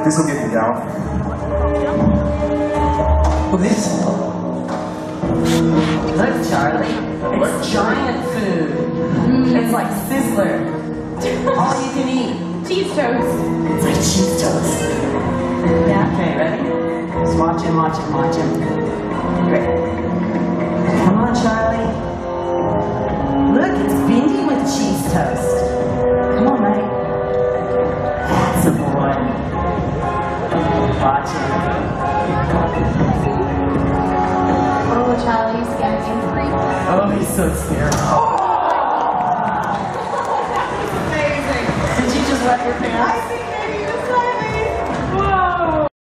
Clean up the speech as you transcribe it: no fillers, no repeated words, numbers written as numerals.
This will get you down. What is it? Look, Charlie. It's giant food. It's like Sizzler. All you can eat. Cheese toast. It's like cheese toast. Yeah, okay, ready? Just watch him, watch him, watch him. Great. Come on, Charlie. Look, it's Bindi with cheese toast. Come on, mate. That's a boy. Watch him. Oh, Charlie, you scared me. Oh, he's so scared. Oh!